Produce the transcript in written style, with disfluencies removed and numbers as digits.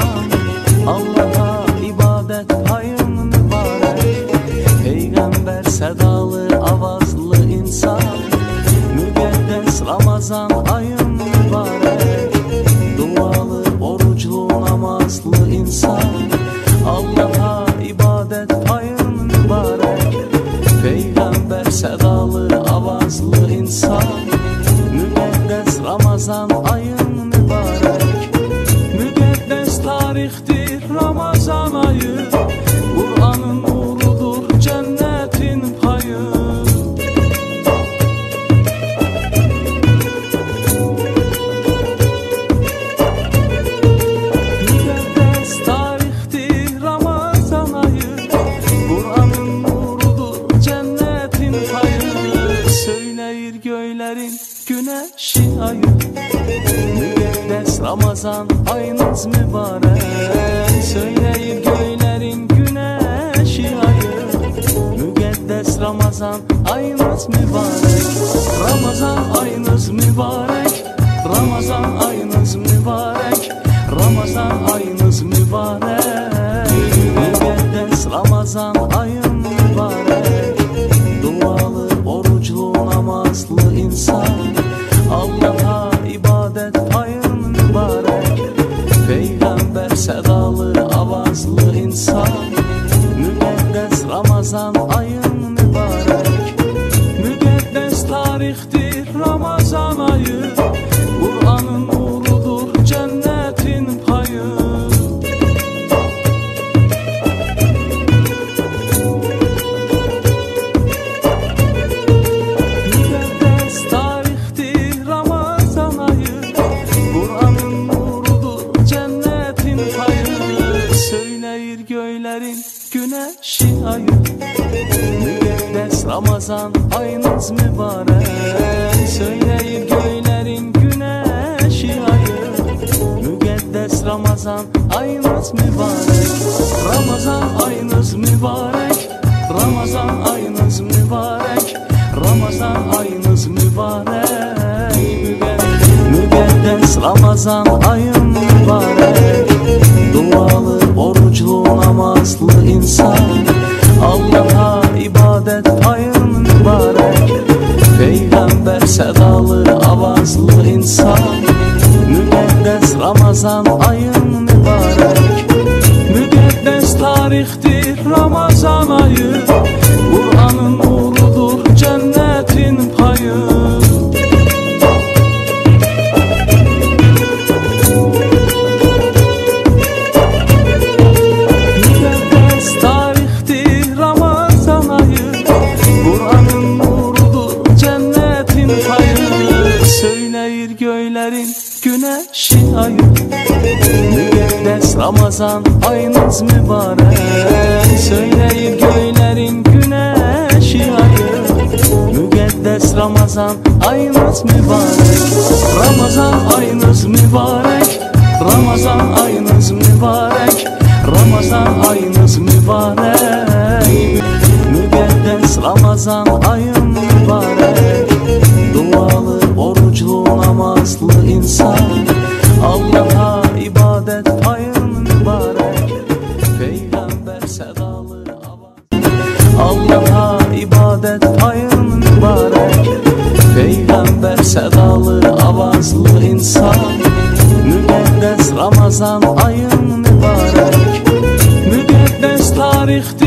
insan. Allah'a ibadet ayın mübarek, Peygamber sedalı avazlı insan. Müqəddəs Ramazan ayın mübarek, dualı oruçlu namazlı insan. Allah'a ibadet ayın mübarek, Peygamber sedalı avazlı insan. Müqəddəs Ramazan ayın mübarek, müqəddəs tarixdir Ramazan ayı, Kur'an'ın nurudur cennetin payı. Müqəddəs tarixdir Ramazan ayı, Kur'an'ın nurudur cennetin payı. Söyleyir göylerin güneşi ayı, müqəddəs Ramazan ayınız mübarek. Söyleyir göylerin güneşi ayı, müqəddəs Ramazan ayınız mübarek. Ramazan ayınız mübarek, Ramazan ayınız mübarek, Ramazan ayınız mübarek. Müqəddəs Ramazan ayın mübarek, dualı oruçlu namazlı insan. Allah'a ibadet ayın mübarek, Peygamber sedalı avazlı insan. Müqəddəs Ramazan ayın mübarek, müqəddəs tarixdir Ramazan ayı, Kur'an'ın nurudur cennetin payı. Müqəddəs tarixdir Ramazan ayı, Kur'an'ın nurudur cennetin payı. Söyleyir göylerin güneşi ayı, müqəddəs Ramazan ayınız mübarek. Söyleyir göylerin güneşi ayı, müqəddəs Ramazan ayınız mübarek. Ramazan ayınız mübarek, Ramazan ayınız mübarek, Ramazan ayınız mübarek. Müqəddəs Ramazan ayın mübarek, dualı oruçlu namazlı insan. Allah'a ibadet ayın mübarek, Peygamber sedalı avazlı insan. Müqəddəs Ramazan ayın mübarek, müqəddəs tarixdir Ramazan ayı, Kur'an'ın nurudur cennetin payı. Müqəddəs tarixdir Ramazan ayı, Kur'an'ın nurudur cennetin payı. Söyleyir göylerin güneşi ayı, müqəddəs Ramazan ayınız mübarek. Söyleyir göylerin güneşi ayı, müqəddəs Ramazan ayınız mübarek. Ramazan ayınız mübarek, Ramazan ayınız mübarek, Ramazan ayınız mübarek. Müqəddəs Ramazan ayın mübarek, dualı oruçlu namazlı insan. Allah'a ibadet ayın mübarek, Peygamber sedalı avaz. Allah'a ibadet ayın mübarek, Peygamber sedalı avazlı insan. Müqəddəs Ramazan ayın mübarek, müqəddəs tarixdir